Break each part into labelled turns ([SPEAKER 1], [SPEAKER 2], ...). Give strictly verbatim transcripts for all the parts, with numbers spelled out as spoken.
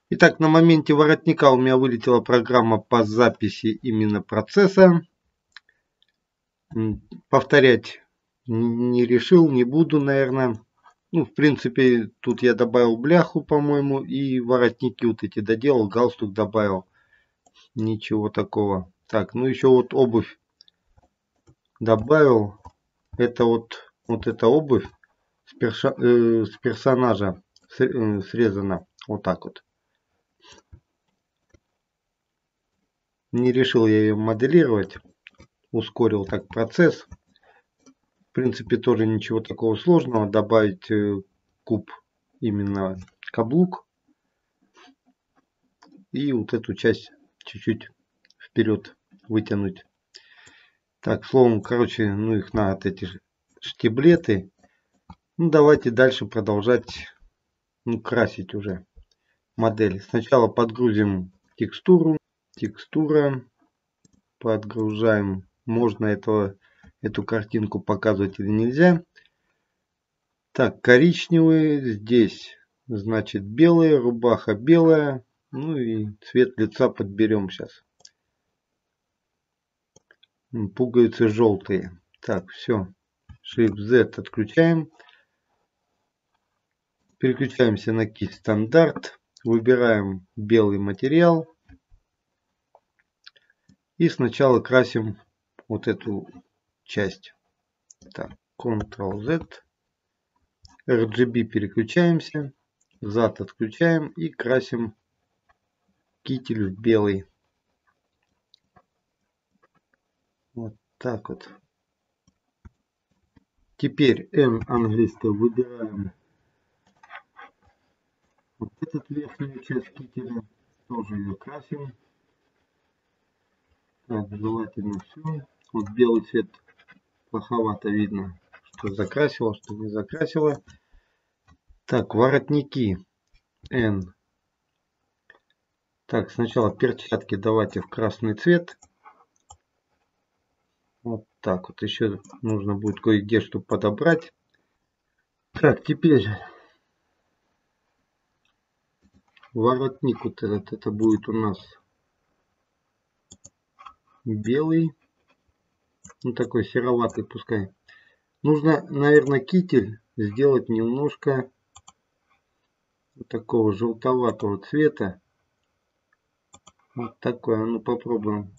[SPEAKER 1] Итак, на моменте воротника у меня вылетела программа по записи именно процесса. Повторять не решил, не буду, наверное. Ну, в принципе, тут я добавил бляху, по-моему, и воротники вот эти доделал, галстук добавил. Ничего такого. Так, ну еще вот обувь добавил. Это вот, вот эта обувь с, перша, э, с персонажа срезана. Вот так вот. Не решил я ее моделировать. Ускорил так процесс. В принципе, тоже ничего такого сложного. Добавить куб, именно каблук. И вот эту часть чуть-чуть вперед вытянуть. Так, словом, короче, ну их на вот эти штиблеты. Ну, давайте дальше продолжать, ну, красить уже модель. Сначала подгрузим текстуру. Текстура. Подгружаем. Можно этого, эту картинку показывать или нельзя. Так, коричневый. Здесь, значит, белый. Рубаха белая. Ну и цвет лица подберем сейчас. Пуговицы желтые. Так, все. Shift Z отключаем. Переключаемся на кисть стандарт. Выбираем белый материал. И сначала красим вот эту часть. Так, контрол зет. эр джи би переключаемся. зад отключаем и красим китель в белый. Вот так вот. Теперь N английское выбираем. Вот эту верхнюю часть кителя. Тоже ее красим. Так, желательно все. Вот белый цвет плоховато видно, что закрасило, что не закрасило. Так, воротники. N. Так, сначала перчатки давайте в красный цвет. Вот так вот. Еще нужно будет кое-где что подобрать. Так, теперь воротник вот этот. Это будет у нас белый. Ну, такой сероватый пускай. Нужно, наверное, китель сделать немножко такого желтоватого цвета. Вот такой. Ну, попробуем.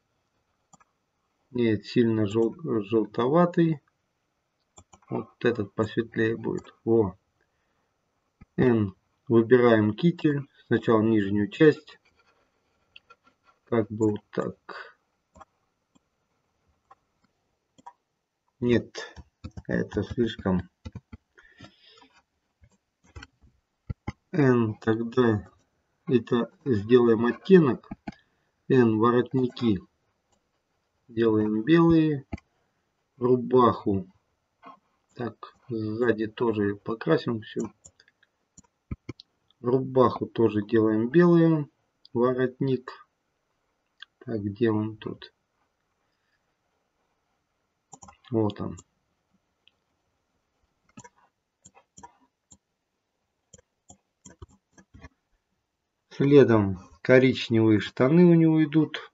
[SPEAKER 1] Нет, сильно жел желтоватый. Вот этот посветлее будет. Во. N. Выбираем китель. Сначала нижнюю часть. Как бы вот так. Нет. Это слишком. N. Тогда это сделаем оттенок. N. Воротники. Делаем белые. Рубаху. Так, сзади тоже покрасим все. Рубаху тоже делаем белые. Воротник. Так, где он тут? Вот он. Следом коричневые штаны у него идут.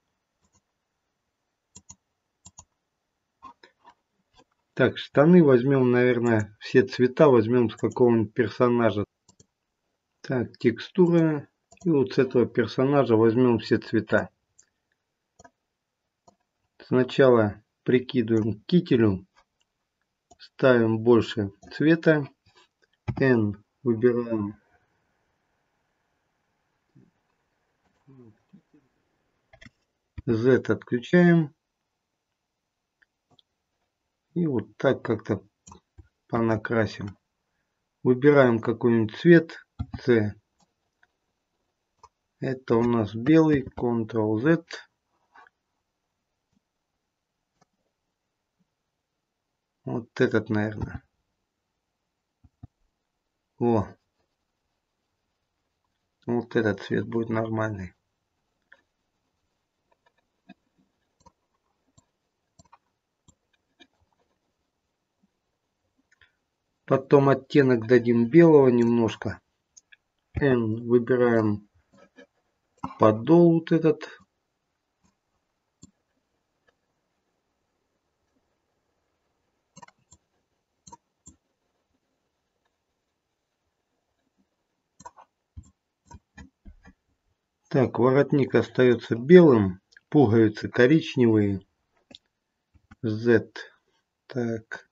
[SPEAKER 1] Так, штаны возьмем, наверное, все цвета возьмем с какого-нибудь персонажа. Так, текстура. И вот с этого персонажа возьмем все цвета. Сначала прикидываем к кителю. Ставим больше цвета. N выбираем. Z отключаем. И вот так как-то понакрасим. Выбираем какой-нибудь цвет. C. Это у нас белый. контрол зет. Вот этот, наверное. О. Вот этот цвет будет нормальный. Потом оттенок дадим белого немножко. N выбираем подол вот этот. Так, воротник остается белым, пуговицы коричневые. Z. Так.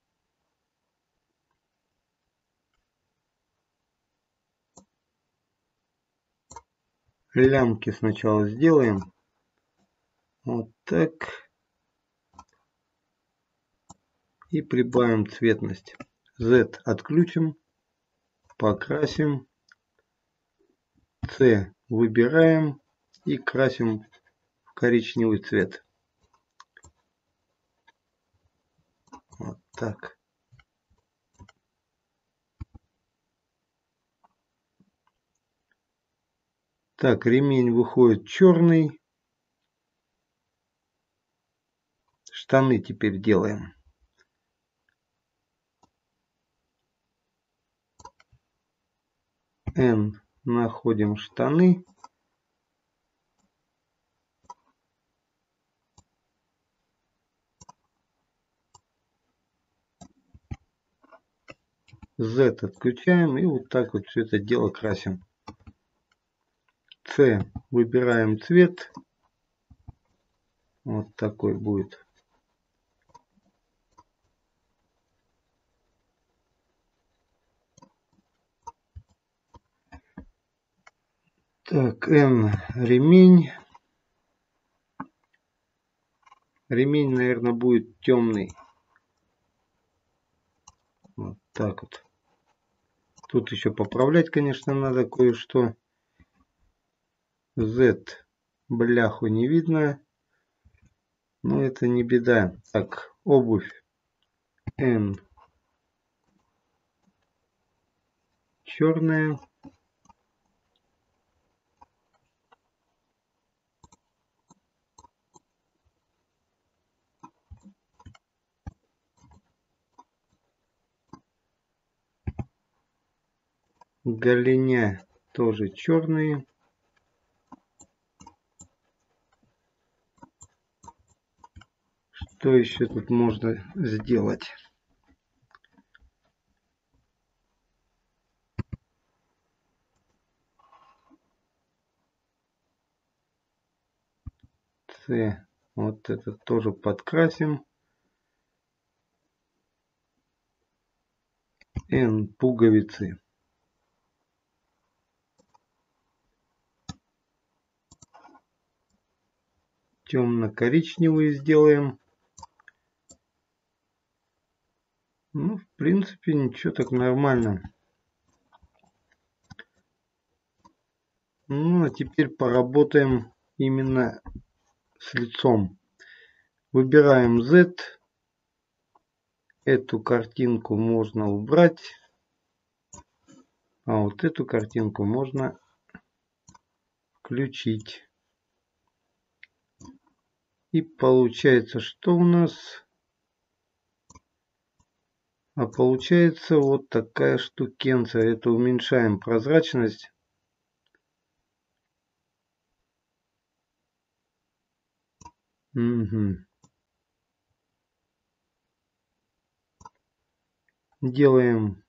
[SPEAKER 1] Лямки сначала сделаем. Вот так. И прибавим цветность. Z отключим. Покрасим. C выбираем. И красим в коричневый цвет. Вот так. Так, ремень выходит черный. Штаны теперь делаем. N. Находим штаны. Z отключаем и вот так вот все это дело красим. C. Выбираем цвет. Вот такой будет. Так, N. Ремень. Ремень, наверное, будет темный. Вот так вот. Тут еще поправлять, конечно, надо кое-что. Z. Бляху не видно. Но это не беда. Так, обувь. N. Черная. Голиня тоже черные. Что еще тут можно сделать? С. Вот это тоже подкрасим. N. Пуговицы. Темно-коричневые сделаем. Ну, в принципе, ничего, так нормально. Ну, а теперь поработаем именно с лицом. Выбираем Z. Эту картинку можно убрать. А вот эту картинку можно включить. И получается, что у нас? А получается вот такая штукенция. Это уменьшаем прозрачность. Угу. Делаем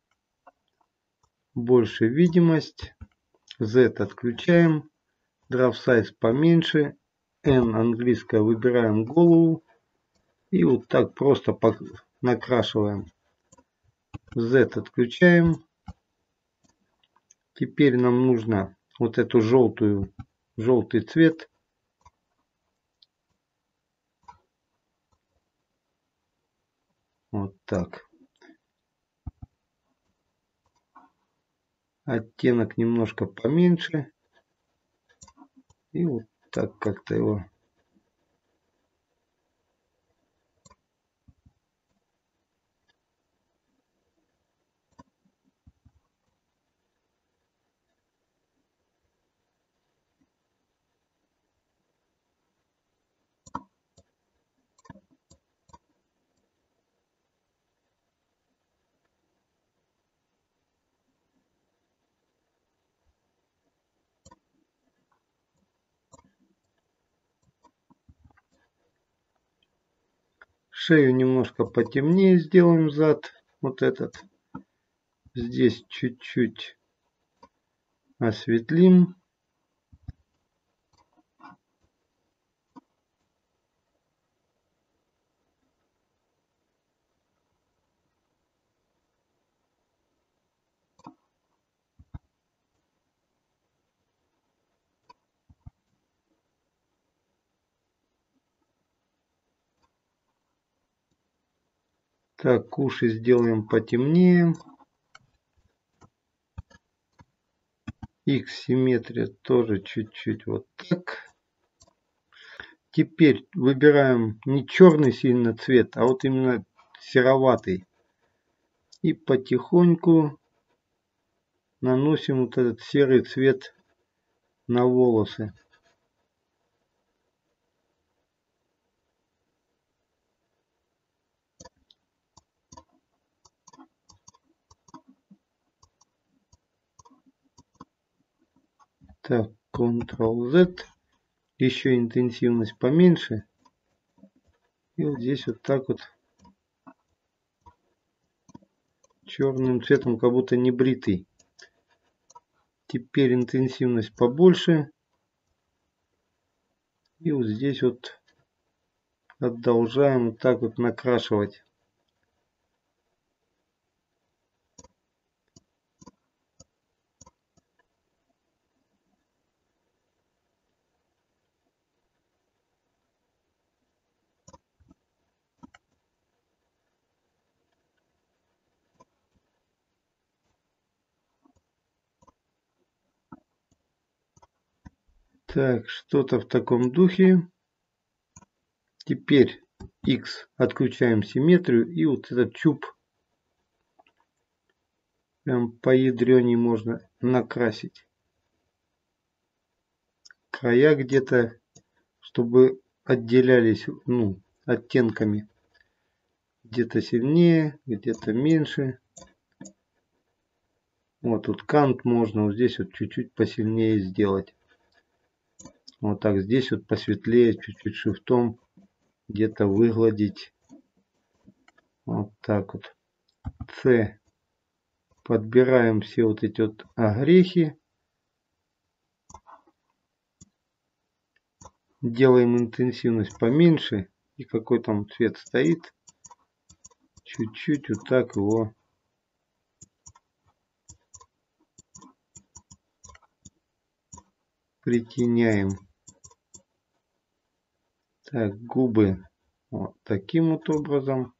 [SPEAKER 1] больше видимость. Z отключаем. Draft Size поменьше. N английская выбираем голову. И вот так просто накрашиваем. Z отключаем. Теперь нам нужно вот эту желтую, желтый цвет. Вот так. Оттенок немножко поменьше. И вот так как-то его. Шею немножко потемнее сделаем, зад. Вот этот. Здесь чуть-чуть осветлим. Так, уши сделаем потемнее. X симметрия тоже чуть-чуть вот так. Теперь выбираем не черный сильно цвет, а вот именно сероватый. И потихоньку наносим вот этот серый цвет на волосы. Так, контрол зет. Еще интенсивность поменьше. И вот здесь вот так вот черным цветом, как будто не бритый. Теперь интенсивность побольше. И вот здесь вот продолжаем вот так вот накрашивать. Так, что-то в таком духе. Теперь X отключаем симметрию и вот этот чуб прям поядреней можно накрасить. Края где-то, чтобы отделялись, ну, оттенками. Где-то сильнее, где-то меньше. Вот тут кант можно вот здесь вот чуть-чуть посильнее сделать. Вот так здесь вот посветлее, чуть-чуть шрифтом где-то выгладить. Вот так вот. С. Подбираем все вот эти вот огрехи. Делаем интенсивность поменьше. И какой там цвет стоит. Чуть-чуть вот так его притеняем. Так, губы вот таким вот образом.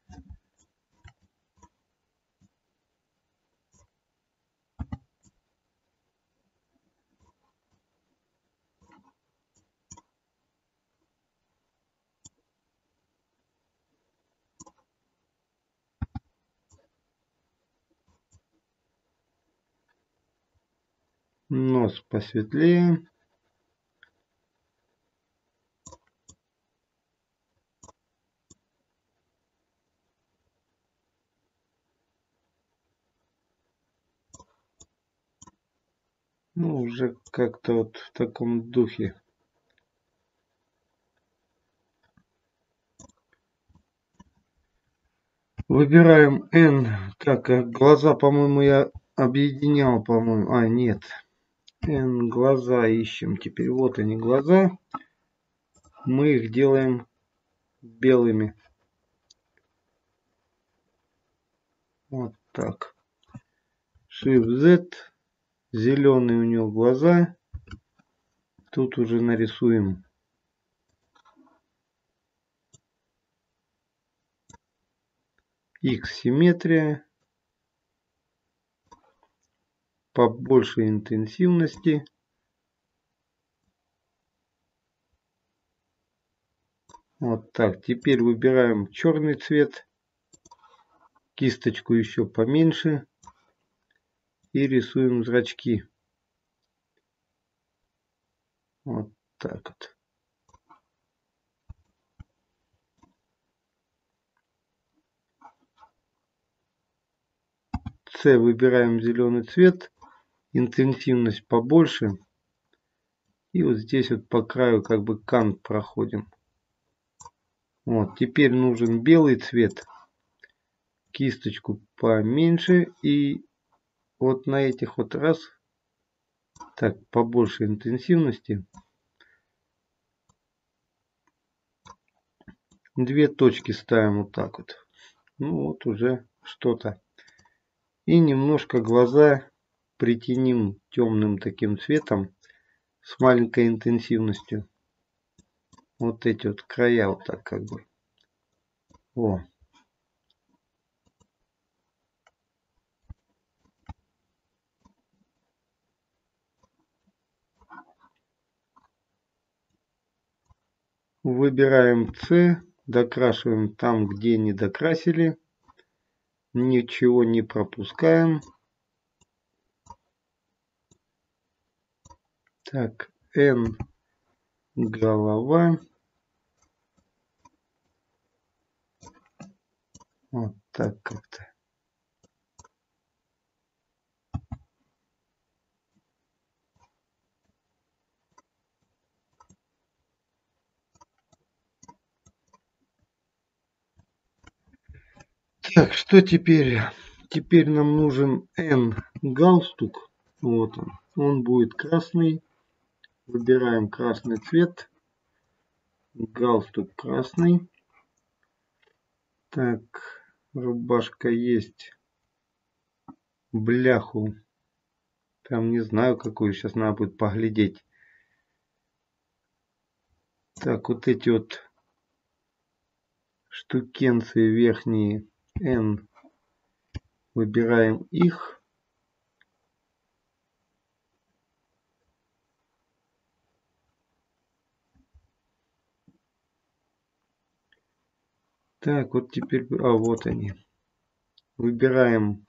[SPEAKER 1] Нос посветлее. Ну, уже как-то вот в таком духе. Выбираем N. Так, глаза, по-моему, я объединял, по-моему. А, нет. N глаза ищем. Теперь вот они глаза. Мы их делаем белыми. Вот так. Shift Z. Зеленые у него глаза. Тут уже нарисуем X симметрия. Побольше интенсивности. Вот так. Теперь выбираем черный цвет. Кисточку еще поменьше. И рисуем зрачки. Вот так вот. С выбираем зеленый цвет. Интенсивность побольше. И вот здесь вот по краю как бы кант проходим. Вот, теперь нужен белый цвет. Кисточку поменьше. И вот на этих вот раз. Так, побольше интенсивности. Две точки ставим вот так вот. Ну вот уже что-то. И немножко глаза притянем темным таким цветом с маленькой интенсивностью. Вот эти вот края вот так как бы. О. Выбираем С, докрашиваем там, где не докрасили. Ничего не пропускаем. Так, N голова. Вот так как-то. Так, что теперь? Теперь нам нужен N галстук. Вот он. Он будет красный. Выбираем красный цвет. Галстук красный. Так, рубашка есть. Бляху. Там не знаю какую. Сейчас надо будет поглядеть. Так, вот эти вот штукенции верхние N. Выбираем их. Так, вот теперь... А, вот они. Выбираем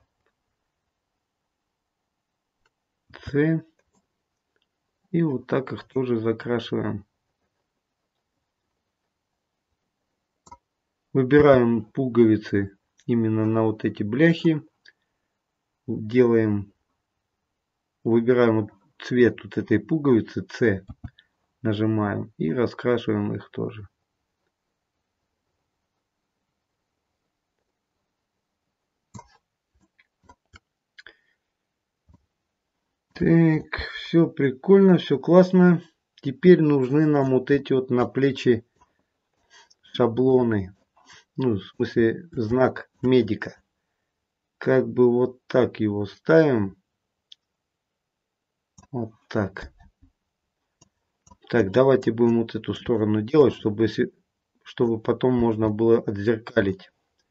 [SPEAKER 1] C. И вот так их тоже закрашиваем. Выбираем пуговицы именно на вот эти бляхи. Делаем... Выбираем вот цвет вот этой пуговицы C. Нажимаем и раскрашиваем их тоже. Так, все прикольно, все классно. Теперь нужны нам вот эти вот на плечи шаблоны. Ну, в смысле, знак медика. Как бы вот так его ставим. Вот так. Так, давайте будем вот эту сторону делать, чтобы, чтобы потом можно было отзеркалить.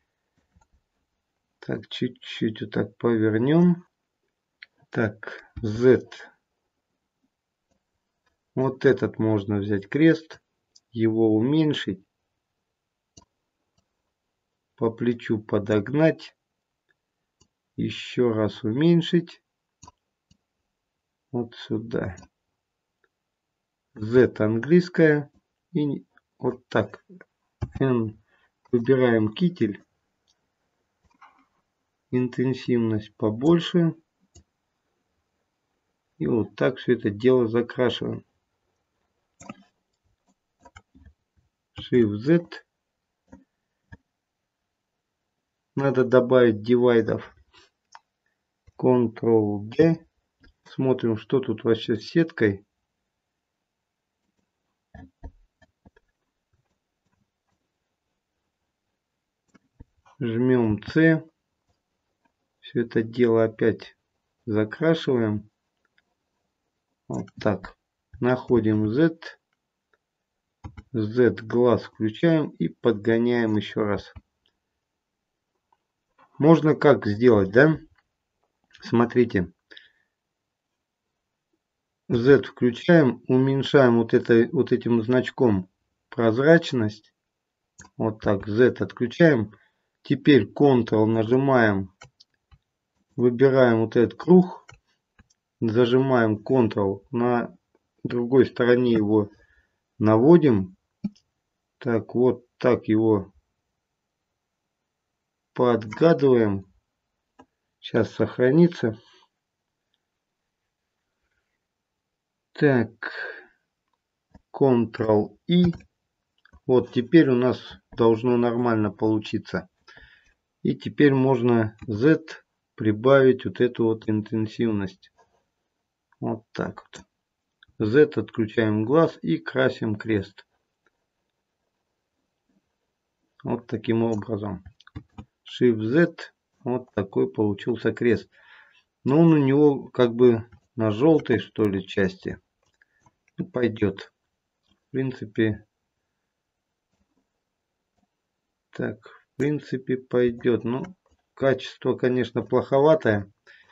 [SPEAKER 1] Так, чуть-чуть вот так повернем. Так, Z. Вот этот можно взять крест, его уменьшить, по плечу подогнать, еще раз уменьшить, вот сюда. Z английская и вот так. N. Выбираем китель, интенсивность побольше. И вот так все это дело закрашиваем. Shift Z. Надо добавить дивайдов. контрол D. Смотрим, что тут вообще с сеткой. Жмем C. Все это дело опять закрашиваем. Вот так. Находим Z. Z глаз включаем и подгоняем еще раз. Можно как сделать, да? Смотрите. Z включаем, уменьшаем вот, это, вот этим значком прозрачность. Вот так. Z отключаем. Теперь контрол нажимаем. Выбираем вот этот круг. Зажимаем контрол. На другой стороне его наводим. Так, вот так его подгадываем. Сейчас сохранится. Так, контрол И. Вот теперь у нас должно нормально получиться. И теперь можно Z прибавить вот эту вот интенсивность. Вот так вот. Z отключаем глаз и красим крест. Вот таким образом. Shift-Z. Вот такой получился крест. Но он у него как бы на желтой, что ли, части. Ну, пойдет. В принципе. Так, в принципе, пойдет. Ну, качество, конечно, плоховатое.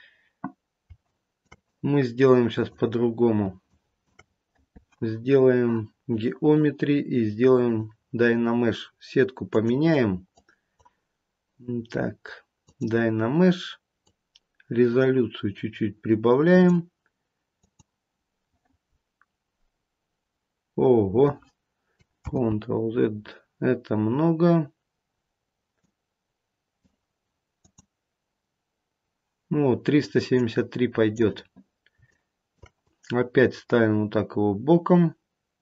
[SPEAKER 1] Мы сделаем сейчас по-другому. Сделаем Geometry и сделаем Dynamesh. Сетку поменяем. Так, Dynamesh. Резолюцию чуть-чуть прибавляем. Ого. контрол-Z. Это много. Ну, триста семьдесят три пойдет. Опять ставим вот так его боком.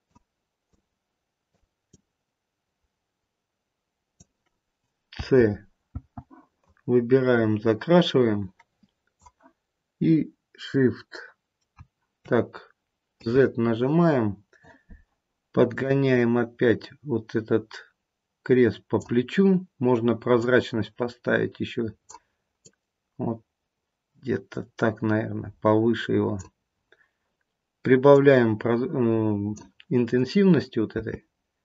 [SPEAKER 1] C. Выбираем, закрашиваем. И Shift. Так, Z нажимаем. Подгоняем опять вот этот крест по плечу. Можно прозрачность поставить еще. Вот где-то так, наверное, повыше его. Прибавляем интенсивности вот этой.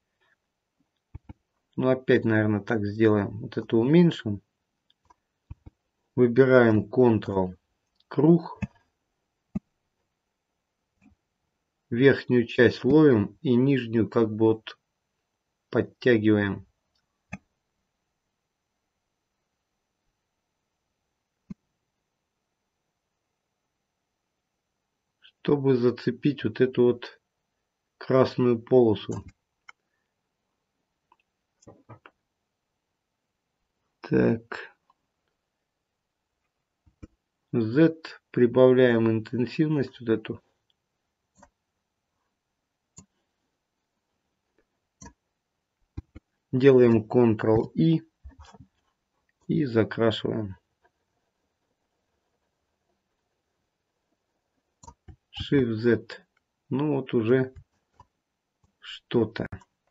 [SPEAKER 1] Ну, опять, наверное, так сделаем. Вот это уменьшим. Выбираем Ctrl, круг. Верхнюю часть ловим и нижнюю как бы вот подтягиваем. Чтобы зацепить вот эту вот красную полосу. Так. Z. Прибавляем интенсивность вот эту. Делаем Ctrl-I и закрашиваем. Shift-Z. Ну вот уже что-то.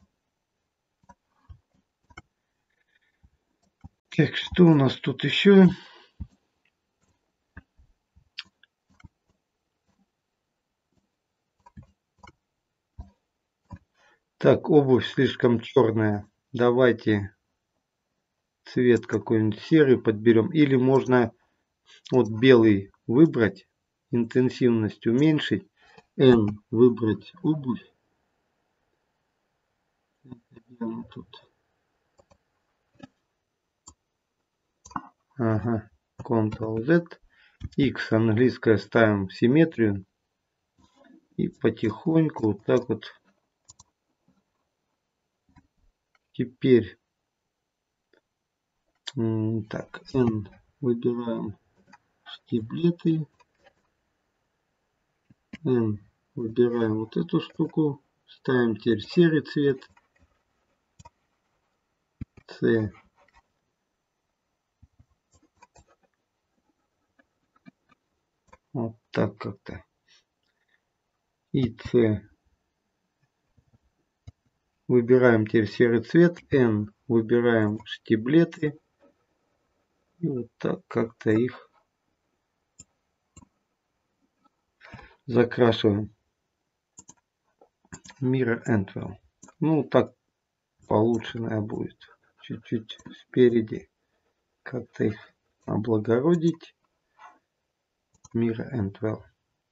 [SPEAKER 1] Так, что у нас тут еще? Так, обувь слишком черная. Давайте цвет какой-нибудь серый подберем. Или можно вот белый выбрать. Интенсивность уменьшить. N выбрать обувь. Тут. Ага. Ctrl-Z. X английское ставим симметрию. И потихоньку вот так вот. Теперь так, N выбираем штиблеты. N выбираем вот эту штуку. Ставим теперь серый цвет. C. Вот так как-то. И C. Выбираем теперь серый цвет. N. Выбираем штиблеты. И вот так как-то их закрашиваем. Mirror Entwell. Ну, так получше, наверное, будет. Чуть-чуть спереди. Как-то их облагородить. Mirror Entwell.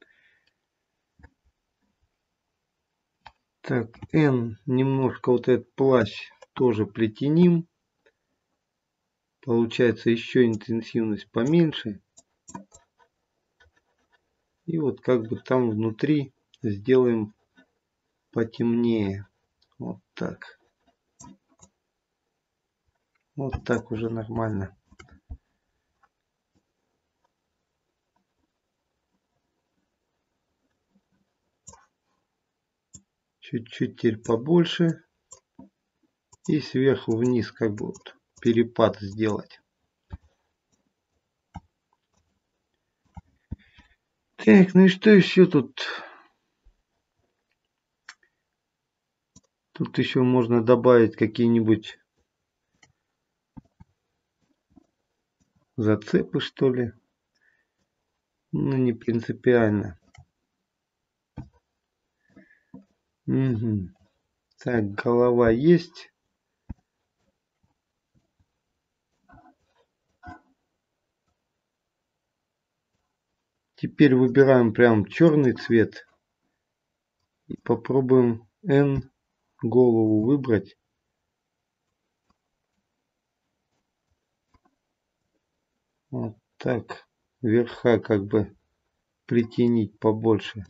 [SPEAKER 1] Так, N. Немножко вот этот плащ тоже притянем. Получается еще интенсивность поменьше. И вот как бы там внутри сделаем потемнее. Вот так. Вот так уже нормально. Чуть-чуть теперь побольше. И сверху вниз как бы вот перепад сделать. Так, ну и что еще тут? Тут еще можно добавить какие-нибудь зацепы, что ли. Ну, не принципиально. Угу. Так, голова есть. Теперь выбираем прям черный цвет. И попробуем N голову выбрать. Вот так. Верха как бы притянить побольше.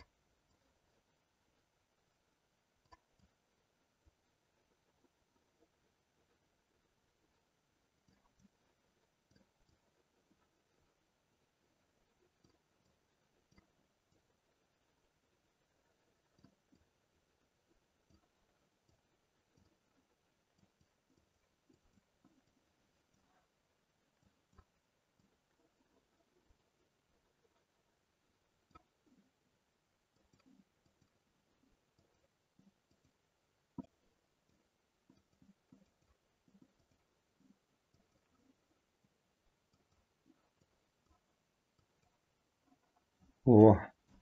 [SPEAKER 1] О.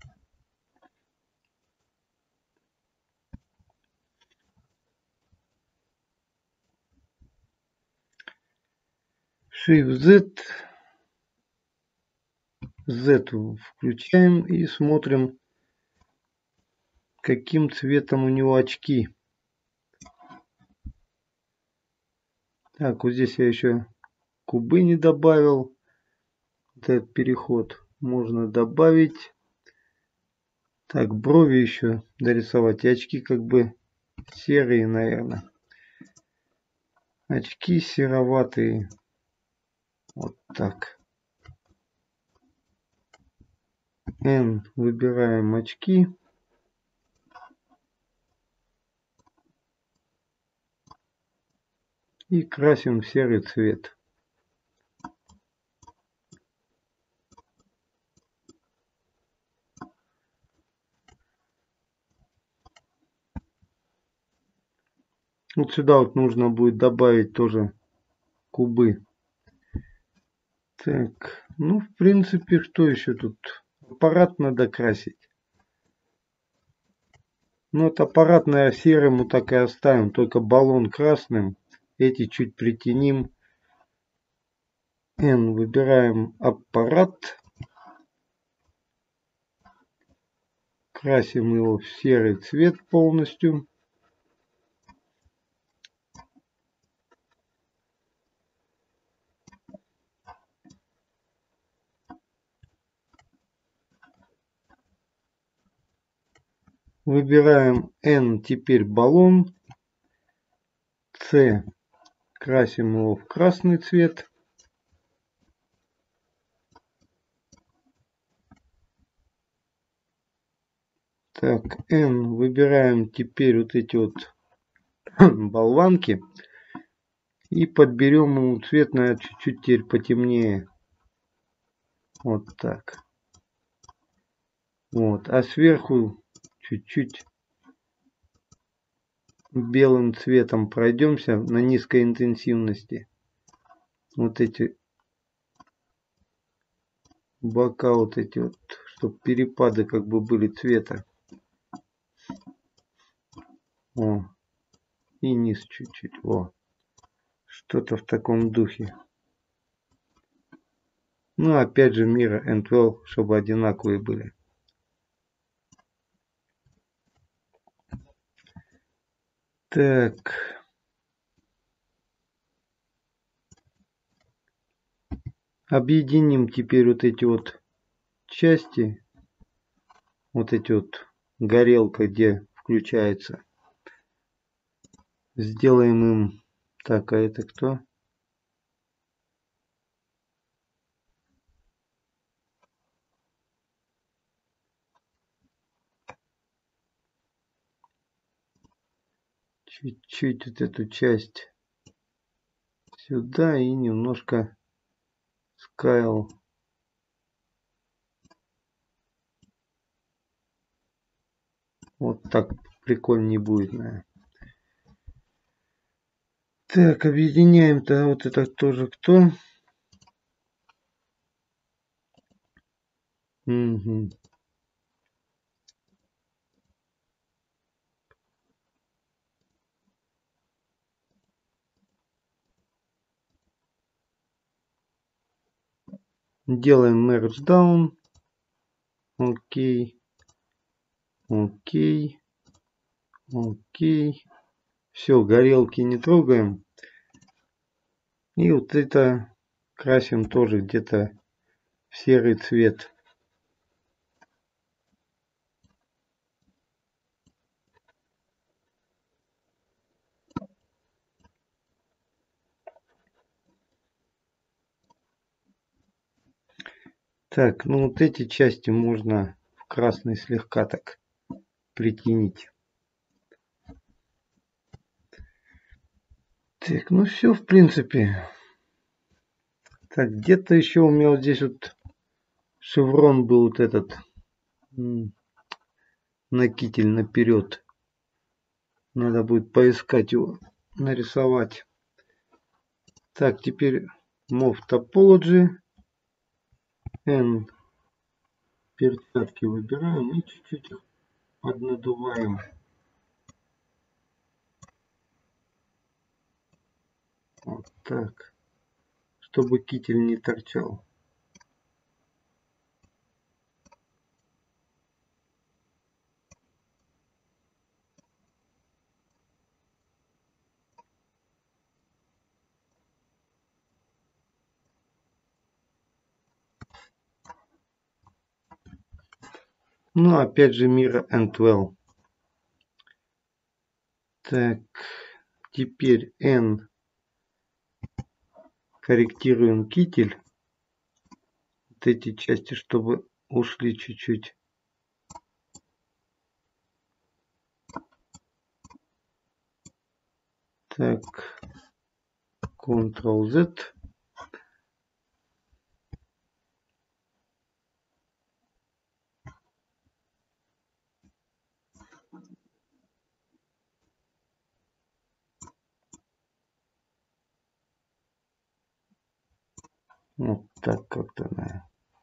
[SPEAKER 1] Shift Z. Z включаем и смотрим, каким цветом у него очки. Так, вот здесь я еще кубы не добавил. Вот этот переход можно добавить. Так, брови еще дорисовать. И очки как бы серые, наверное. Очки сероватые. Вот так. N. Выбираем очки. И красим в серый цвет. Вот сюда вот нужно будет добавить тоже кубы. Так, ну в принципе, что еще тут? Аппарат надо красить. Ну вот аппарат, наверное, серым мы так и оставим, только баллон красным. Эти чуть притянем. N. Выбираем аппарат. Красим его в серый цвет полностью. Выбираем N, теперь баллон. C. Красим его в красный цвет. Так, N. Выбираем теперь вот эти вот болванки. И подберем ему цвет, наверное, чуть-чуть теперь потемнее. Вот так. Вот. А сверху чуть-чуть белым цветом пройдемся на низкой интенсивности. Вот эти бока, вот эти вот, чтобы перепады как бы были цвета. О. И низ чуть-чуть. О. Что-то в таком духе. Ну, опять же, Mira and Well, чтобы одинаковые были. Так. Объединим теперь вот эти вот части. Вот эти вот горелка, где включается. Сделаем им... Так, а это кто? чуть-чуть вот эту часть сюда и немножко скайл. Вот так прикольнее будет, наверное. Так, объединяем-то вот это тоже кто? Угу. Делаем merge down. Окей. Окей. Окей. Все, горелки не трогаем. И вот это красим тоже где-то в серый цвет. Так, ну вот эти части можно в красный слегка так притенить. Так, ну все, в принципе. Так, где-то еще у меня вот здесь вот шеврон был вот этот. На китель наперед. Надо будет поискать его, нарисовать. Так, теперь Move Topology. N. Перчатки выбираем и чуть-чуть их поднадуваем. Вот так. Чтобы китель не торчал. Ну, опять же, Mirror and Well. Так, теперь N. Корректируем китель. Вот эти части, чтобы ушли чуть-чуть. Так, Ctrl-Z. Вот так как-то, наверное.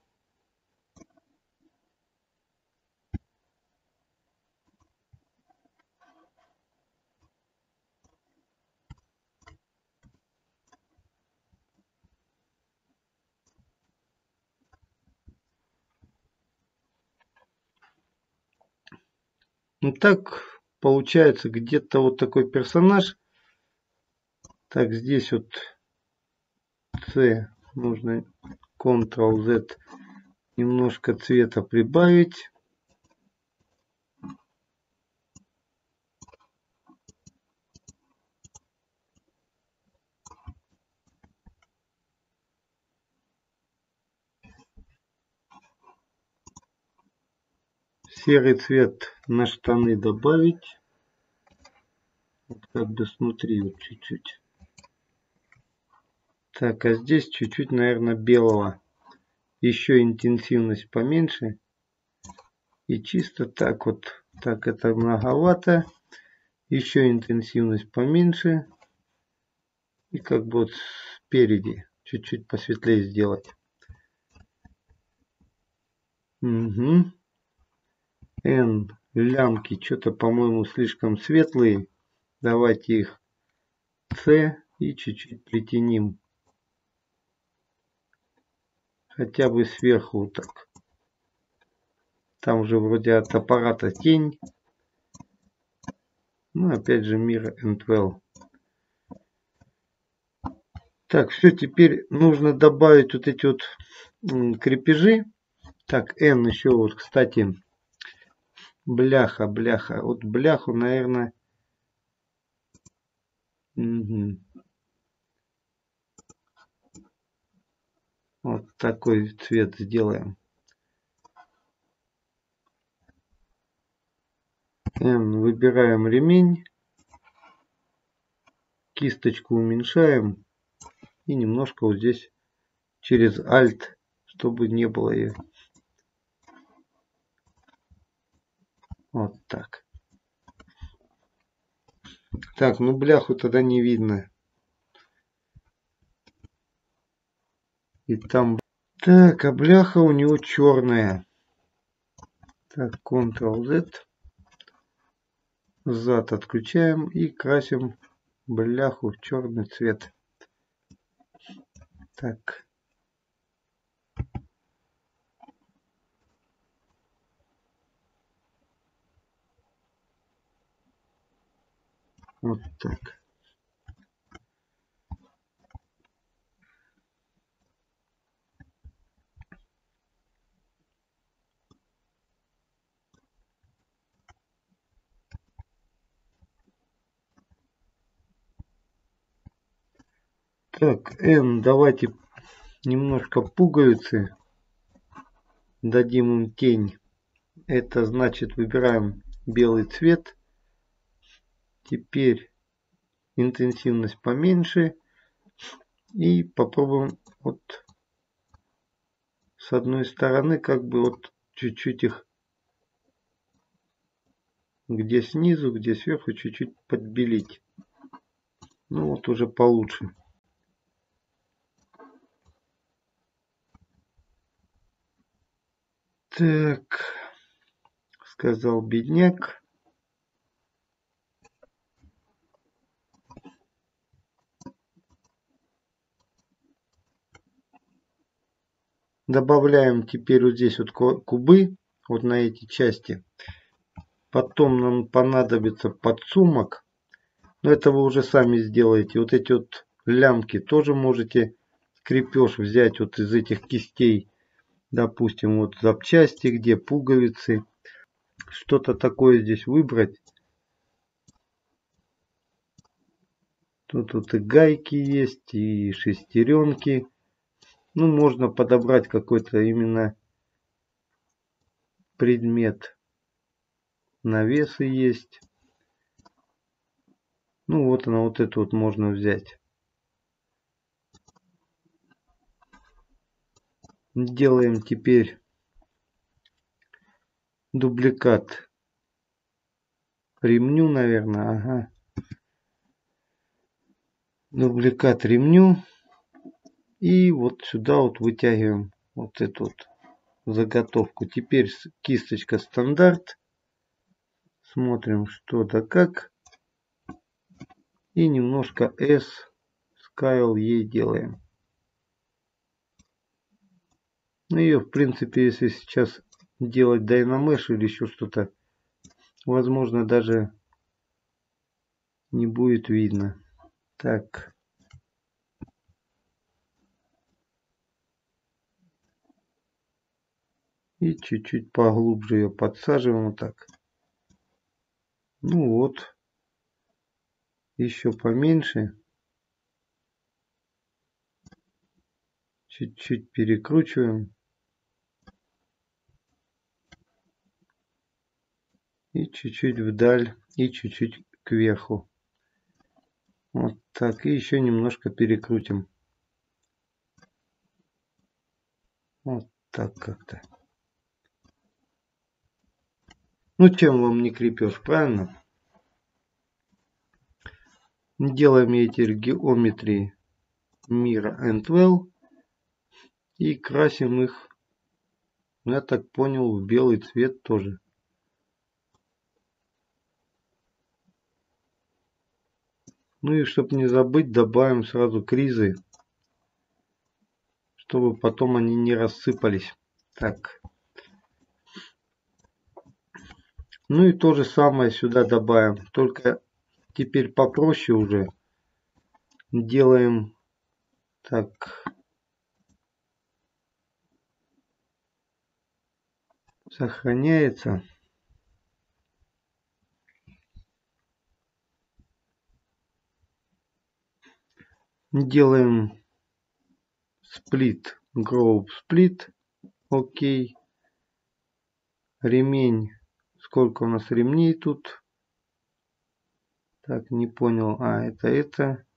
[SPEAKER 1] Ну так получается где-то вот такой персонаж. Так, здесь вот C нужно Ctrl-Z немножко цвета прибавить. Серый цвет на штаны добавить. Вот как бы снутри вот чуть-чуть. Так, а здесь чуть-чуть, наверное, белого. Еще интенсивность поменьше. И чисто так вот. Так, это многовато. Еще интенсивность поменьше. И как бы вот спереди чуть-чуть посветлее сделать. Угу. N. Лямки что-то, по-моему, слишком светлые. Давайте их C и чуть-чуть притянем. Хотя бы сверху вот так. Там же вроде от аппарата тень. Ну, опять же, Mirror and Well. Так, все, теперь нужно добавить вот эти вот крепежи. Так, N еще вот, кстати, бляха, бляха. Вот бляху, наверное... Угу. Вот такой цвет сделаем. N, выбираем ремень. кисточку уменьшаем и немножко вот здесь через Alt, чтобы не было ее. Вот так. Так, ну бляху тогда не видно. И там... Так, а бляха у него черная. Так, контрол-Z. Зад отключаем и красим бляху в черный цвет. Так. Вот так. Так, N, давайте немножко пуговицы. Дадим им тень. Это значит выбираем белый цвет. Теперь интенсивность поменьше. И попробуем вот с одной стороны как бы вот чуть-чуть их, где снизу, где сверху, чуть-чуть подбелить. Ну вот уже получше. Так, сказал бедняк. Добавляем теперь вот здесь вот кубы, вот на эти части. Потом нам понадобится подсумок. Но это вы уже сами сделаете. Вот эти вот лямки тоже можете крепеж взять вот из этих кистей. Допустим, вот запчасти, где пуговицы. Что-то такое здесь выбрать. Тут вот и гайки есть, и шестеренки. Ну, можно подобрать какой-то именно предмет. Навесы есть. Ну, вот она, вот эту вот можно взять. Делаем теперь дубликат ремню, наверное. Ага. Дубликат ремню. И вот сюда вот вытягиваем вот эту вот заготовку. Теперь кисточка стандарт. Смотрим что да как. И немножко S Scale ей делаем. Ну ее в принципе, если сейчас делать Dynamesh или еще что-то, возможно даже не будет видно. Так. И чуть-чуть поглубже ее подсаживаем вот так. Ну вот. Еще поменьше. Чуть-чуть перекручиваем. И чуть-чуть вдаль. И чуть-чуть кверху. Вот так. И еще немножко перекрутим. Вот так как-то. Ну чем вам не крепеж, правильно? Делаем эти геометрии Mirror and Well. И красим их, я так понял, в белый цвет тоже. Ну и чтобы не забыть, добавим сразу кризы, чтобы потом они не рассыпались. Так. Ну и то же самое сюда добавим, только теперь попроще уже. Делаем так. Сохраняется. Делаем сплит, group split. Окей. Ремень. Сколько у нас ремней тут? Так, не понял. А, это это.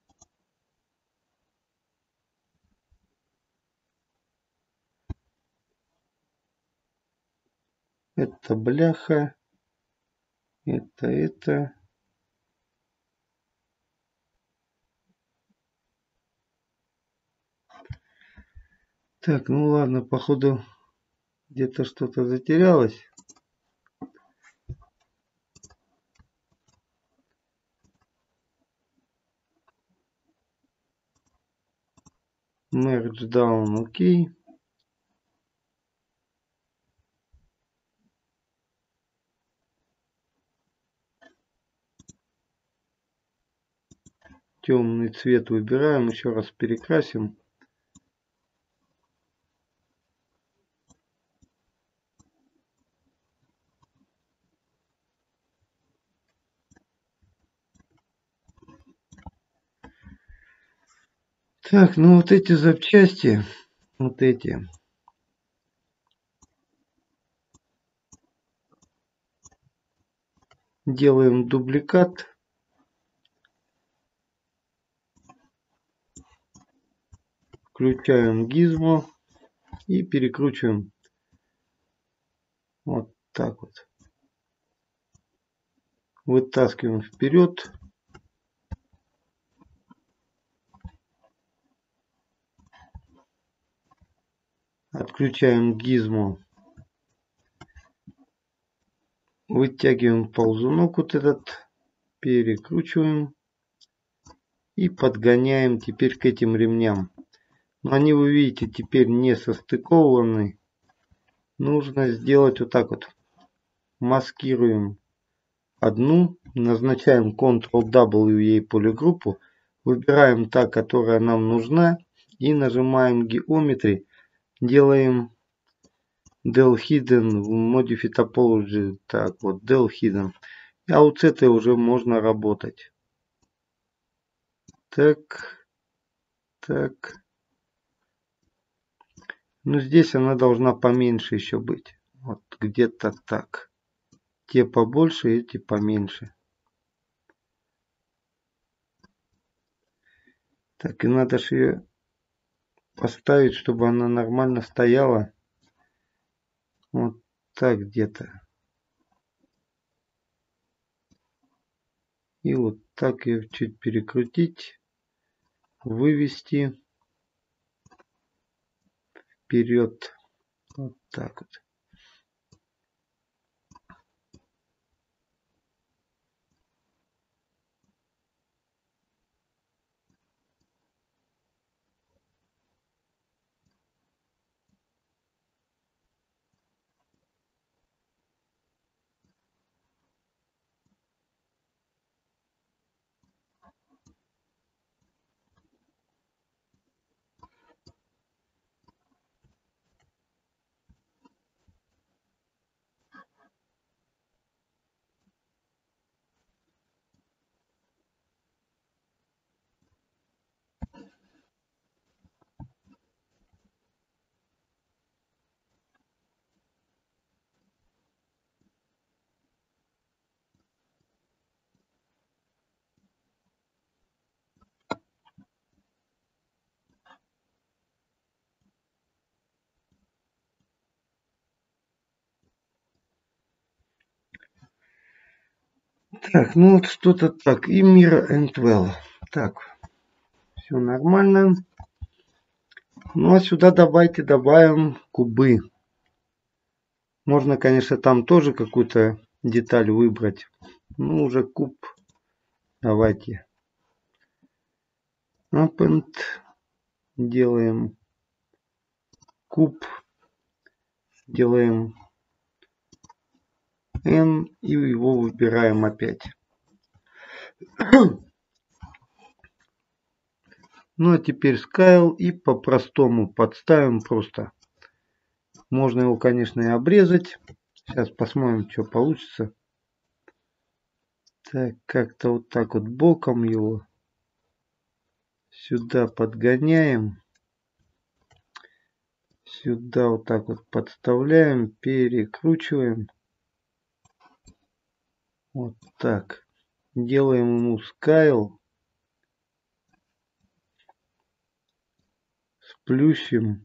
[SPEAKER 1] Это бляха. Это это. Так, ну ладно, походу где-то что-то затерялось. Merge down, окей. Темный цвет выбираем, еще раз перекрасим. Так, ну вот эти запчасти, вот эти. Делаем дубликат. Включаем гизмо и перекручиваем. Вот так вот. Вытаскиваем вперед. Отключаем гизмо. Вытягиваем ползунок вот этот. Перекручиваем. И подгоняем теперь к этим ремням. Но они, вы видите, теперь не состыкованы. Нужно сделать вот так вот. Маскируем одну. Назначаем контрол дабл ю ей полигруппу. Выбираем та, которая нам нужна. И нажимаем Geometry. Делаем del hidden в Modify Topology. Так вот, del hidden. А вот с этой уже можно работать. Так. Так. Ну здесь она должна поменьше еще быть. Вот где-то так. Те побольше, эти поменьше. Так, и надо же ее поставить, чтобы она нормально стояла. Вот так где-то. И вот так ее чуть перекрутить. Вывести вперед. Вот так вот. Так, ну вот что-то так. И Mirror and Well. Так, все нормально. Ну а сюда давайте добавим кубы. Можно, конечно, там тоже какую-то деталь выбрать. Ну, уже куб. Давайте. Append. Делаем куб. Делаем N. И его выбираем опять. Ну а теперь Scale. И по-простому подставим просто. Можно его, конечно, и обрезать. Сейчас посмотрим, что получится. Так, как-то вот так вот боком его сюда подгоняем. Сюда вот так вот подставляем, перекручиваем. Вот так. Делаем ему scale. Сплющим.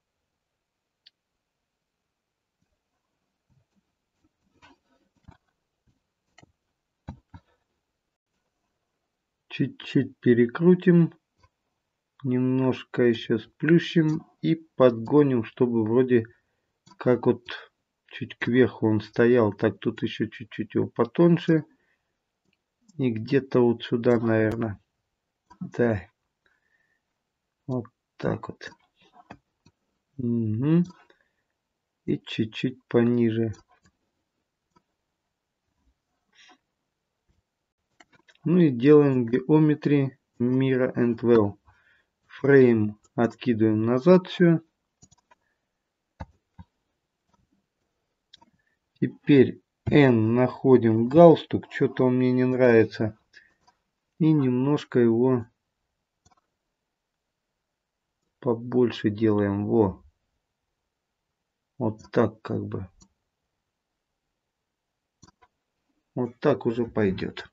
[SPEAKER 1] Чуть-чуть перекрутим. Немножко еще сплющим и подгоним, чтобы вроде как вот чуть кверху он стоял. Так, тут еще чуть-чуть его потоньше. И где-то вот сюда, наверное. Да. Вот так вот. Угу. И чуть-чуть пониже. Ну и делаем Geometry Mirror and Well. Фрейм откидываем назад все. Теперь N находим галстук. Что-то он мне не нравится. И немножко его побольше делаем. Во. Вот так как бы. Вот так уже пойдет.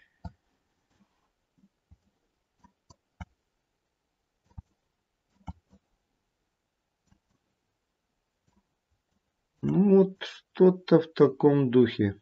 [SPEAKER 1] Ну вот что-то в таком духе.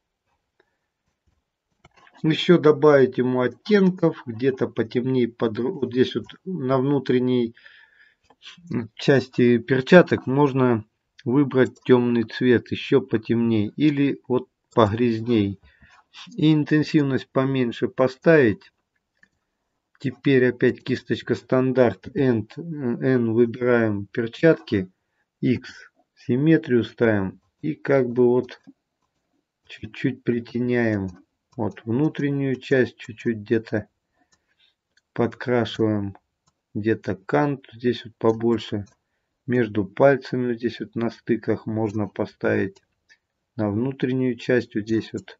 [SPEAKER 1] Еще добавить ему оттенков. Где-то потемнее. Под... Вот здесь вот на внутренней части перчаток можно выбрать темный цвет. Еще потемнее. Или вот погрязней. И интенсивность поменьше поставить. Теперь опять кисточка стандарт. N, N выбираем перчатки. X симметрию ставим. И как бы вот чуть-чуть притеняем. Вот внутреннюю часть чуть-чуть где-то подкрашиваем. Где-то кант здесь вот побольше. Между пальцами здесь вот на стыках можно поставить. На внутреннюю часть вот здесь вот.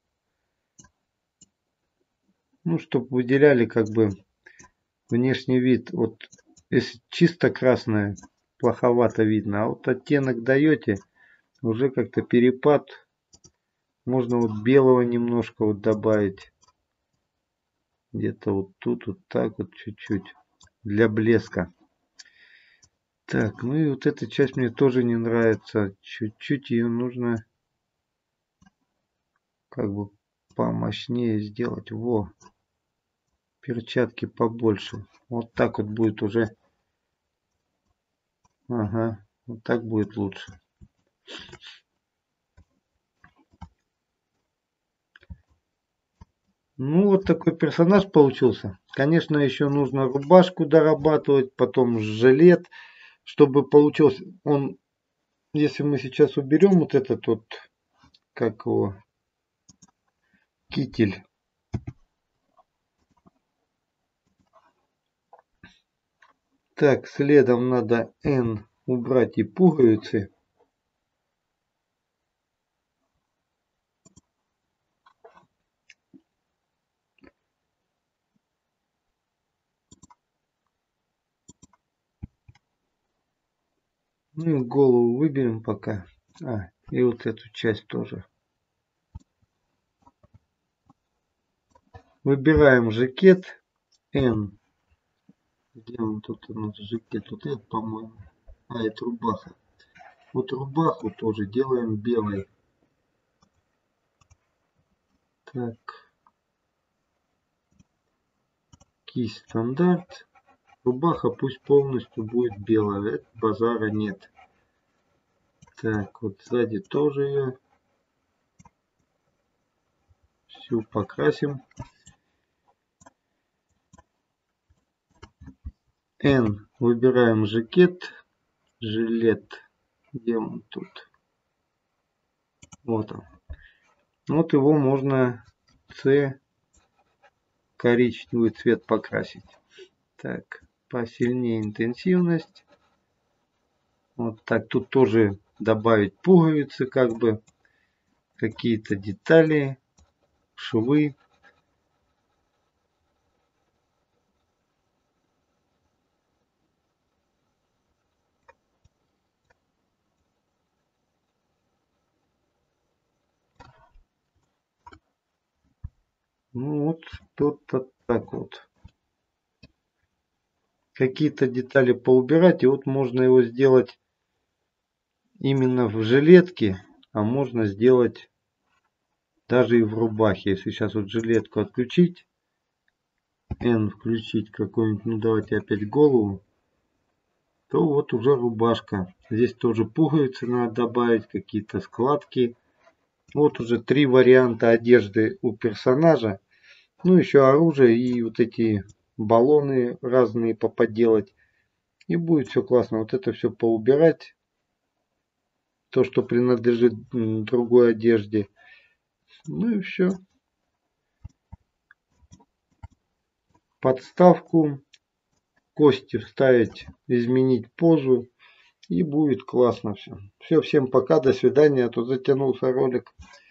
[SPEAKER 1] Ну, чтобы выделяли как бы внешний вид. Вот если чисто красное, плоховато видно. А вот оттенок даете, уже как-то перепад. Можно вот белого немножко вот добавить. Где-то вот тут вот так вот чуть-чуть. Для блеска. Так, ну и вот эта часть мне тоже не нравится. Чуть-чуть ее нужно как бы помощнее сделать. Во. Перчатки побольше. Вот так вот будет уже. Ага. Вот так будет лучше. Ну, вот такой персонаж получился. Конечно, еще нужно рубашку дорабатывать, потом жилет, чтобы получился он, если мы сейчас уберем вот этот вот, как его, китель. Так, следом надо N убрать и пуговицы. Ну и голову выберем пока. А, и вот эту часть тоже. Выбираем жакет. N. Где он тут у нас жакет? Вот это, по-моему. А, это рубаха. Вот рубаху тоже делаем белой. Так. Кисть стандарт. Рубаха пусть полностью будет белая. Это базара нет. Так, вот сзади тоже ее всю покрасим. N. Выбираем жакет. Жилет. Где он тут? Вот он. Вот его можно C коричневый цвет покрасить. Так, посильнее интенсивность. Вот так. Тут тоже добавить пуговицы, как бы какие-то детали, швы. Ну вот тут-то так вот. Какие-то детали поубирать, и вот можно его сделать именно в жилетке, а можно сделать даже и в рубахе. Если сейчас вот жилетку отключить, N включить какую-нибудь, ну давайте опять голову, то вот уже рубашка. Здесь тоже пуговицы надо добавить, какие-то складки. Вот уже три варианта одежды у персонажа. Ну еще оружие и вот эти баллоны разные поподелать. И будет все классно. Вот это все поубирать. То, что принадлежит другой одежде. Ну и все. Подставку. Кости вставить, изменить позу. И будет классно все. Все, всем пока, до свидания. А то затянулся ролик.